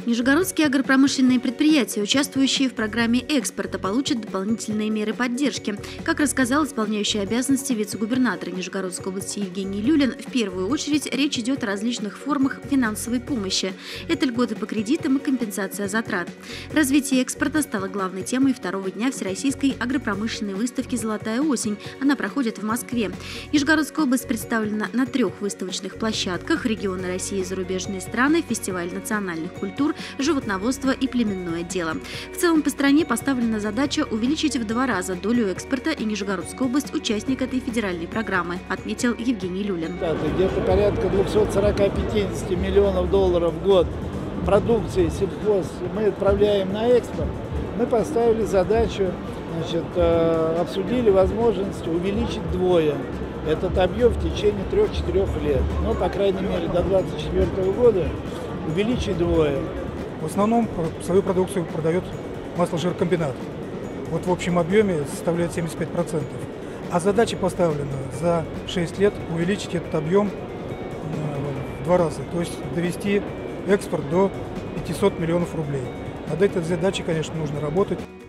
Нижегородские агропромышленные предприятия, участвующие в программе экспорта, получат дополнительные меры поддержки. Как рассказал исполняющий обязанности вице-губернатора Нижегородской области Евгений Люлин, в первую очередь речь идет о различных формах финансовой помощи. Это льготы по кредитам и компенсация затрат. Развитие экспорта стало главной темой второго дня Всероссийской агропромышленной выставки «Золотая осень». Она проходит в Москве. Нижегородская область представлена на 3 выставочных площадках: регионы России и зарубежные страны, фестиваль национальных культур, животноводство и племенное дело. В целом по стране поставлена задача увеличить в 2 раза долю экспорта, и Нижегородская область – участник этой федеральной программы, отметил Евгений Люлин. Где-то порядка 240-50 миллионов долларов в год продукции сельхоз мы отправляем на экспорт. Мы поставили задачу, обсудили возможность увеличить вдвое этот объем в течение 3-4 лет. Но, по крайней мере, до 2024 года увеличить вдвое. В основном свою продукцию продает масло-жиркомбинат. Вот в общем объеме составляет 75%. А задача поставлена за 6 лет увеличить этот объем в 2 раза. То есть довести экспорт до 500 миллионов рублей. Над этой задачей, конечно, нужно работать.